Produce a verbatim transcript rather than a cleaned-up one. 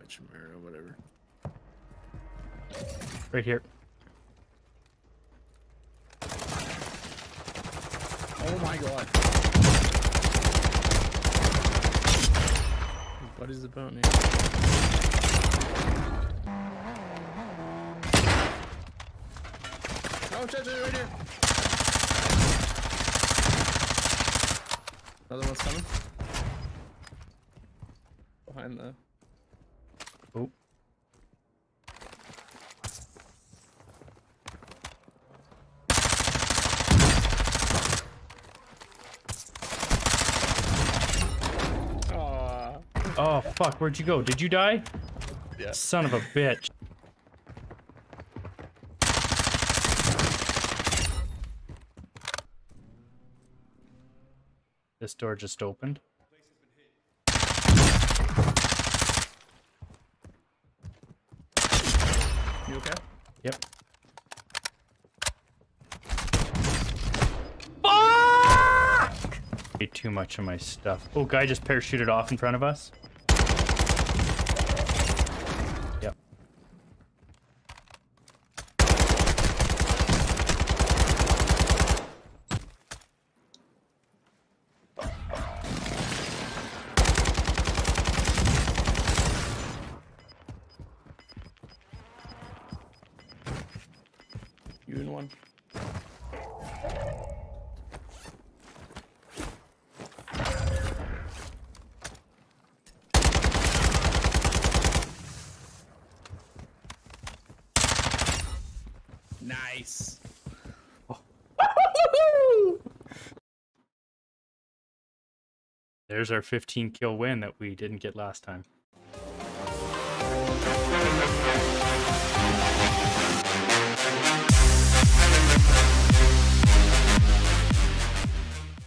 Chimera, whatever. Right here. Oh my god. What is the bounty? Oh, judge it right here. Another one's coming. Behind the. Oh. Aww. Oh fuck, where'd you go? Did you die? Yeah. Son of a bitch. This door just opened. You okay? Yep. Fuck! Ate too much of my stuff. Oh, guy just parachuted off in front of us. Yep. You in one. Nice. There's our fifteen kill win that we didn't get last time.